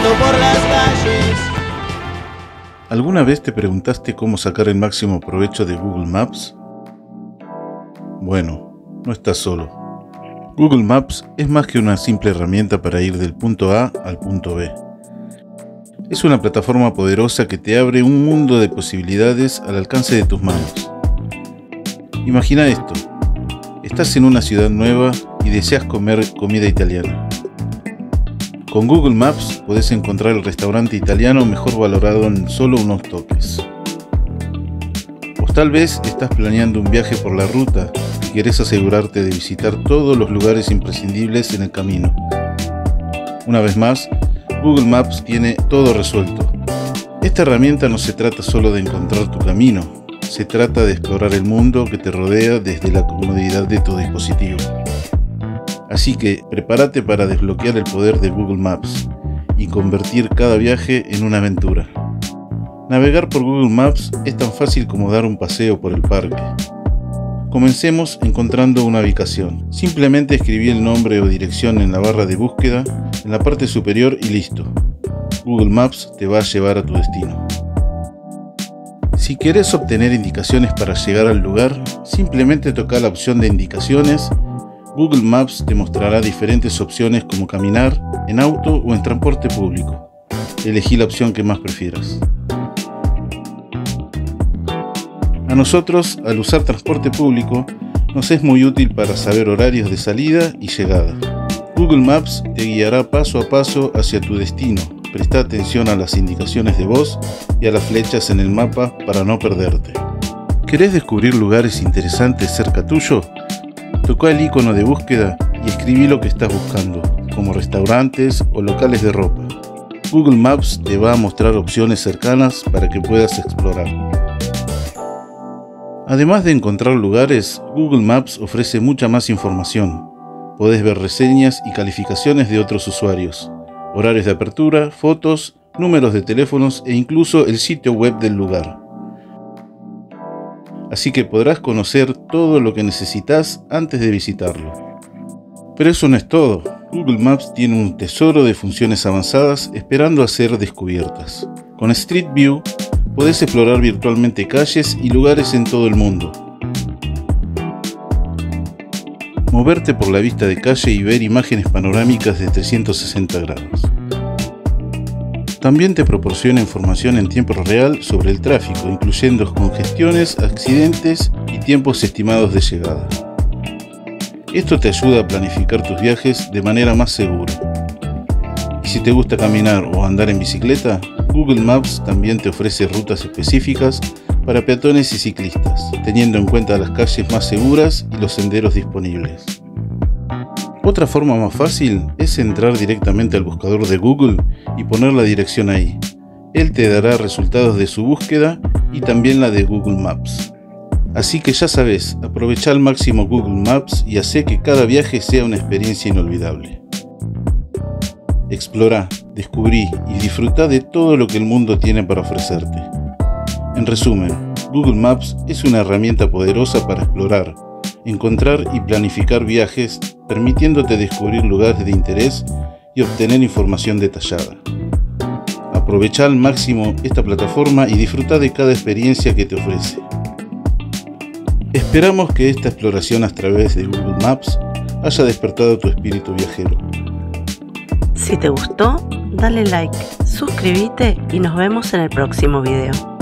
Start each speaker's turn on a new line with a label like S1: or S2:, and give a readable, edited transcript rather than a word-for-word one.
S1: caminando por las calles.
S2: ¿Alguna vez te preguntaste cómo sacar el máximo provecho de Google Maps? Bueno, no estás solo. Google Maps es más que una simple herramienta para ir del punto A al punto B. Es una plataforma poderosa que te abre un mundo de posibilidades al alcance de tus manos. Imagina esto: estás en una ciudad nueva y deseas comer comida italiana. Con Google Maps podés encontrar el restaurante italiano mejor valorado en solo unos toques. O tal vez estás planeando un viaje por la ruta y querés asegurarte de visitar todos los lugares imprescindibles en el camino. Una vez más, Google Maps tiene todo resuelto. Esta herramienta no se trata solo de encontrar tu camino, se trata de explorar el mundo que te rodea desde la comodidad de tu dispositivo. Así que prepárate para desbloquear el poder de Google Maps y convertir cada viaje en una aventura. Navegar por Google Maps es tan fácil como dar un paseo por el parque. Comencemos encontrando una ubicación. Simplemente escribí el nombre o dirección en la barra de búsqueda en la parte superior y listo. Google Maps te va a llevar a tu destino. Si querés obtener indicaciones para llegar al lugar, simplemente toca la opción de indicaciones. Google Maps te mostrará diferentes opciones como caminar, en auto o en transporte público. Elegí la opción que más prefieras. A nosotros, al usar transporte público, nos es muy útil para saber horarios de salida y llegada. Google Maps te guiará paso a paso hacia tu destino. Presta atención a las indicaciones de voz y a las flechas en el mapa para no perderte. ¿Querés descubrir lugares interesantes cerca tuyo? Toca el icono de búsqueda y escribí lo que estás buscando, como restaurantes o locales de ropa. Google Maps te va a mostrar opciones cercanas para que puedas explorar. Además de encontrar lugares, Google Maps ofrece mucha más información. Podés ver reseñas y calificaciones de otros usuarios, horarios de apertura, fotos, números de teléfonos e incluso el sitio web del lugar. Así que podrás conocer todo lo que necesitas antes de visitarlo. Pero eso no es todo. Google Maps tiene un tesoro de funciones avanzadas esperando a ser descubiertas. Con Street View podés explorar virtualmente calles y lugares en todo el mundo. Moverte por la vista de calle y ver imágenes panorámicas de 360 grados. También te proporciona información en tiempo real sobre el tráfico, incluyendo congestiones, accidentes y tiempos estimados de llegada. Esto te ayuda a planificar tus viajes de manera más segura. Y si te gusta caminar o andar en bicicleta, Google Maps también te ofrece rutas específicas para peatones y ciclistas, teniendo en cuenta las calles más seguras y los senderos disponibles. Otra forma más fácil es entrar directamente al buscador de Google y poner la dirección ahí. Él te dará resultados de su búsqueda y también la de Google Maps. Así que ya sabes, aprovecha al máximo Google Maps y hace que cada viaje sea una experiencia inolvidable. Explora, descubrí y disfruta de todo lo que el mundo tiene para ofrecerte. En resumen, Google Maps es una herramienta poderosa para explorar, encontrar y planificar viajes, permitiéndote descubrir lugares de interés y obtener información detallada. Aprovecha al máximo esta plataforma y disfruta de cada experiencia que te ofrece. Esperamos que esta exploración a través de Google Maps haya despertado tu espíritu viajero.
S3: Si te gustó, dale like, suscríbete y nos vemos en el próximo video.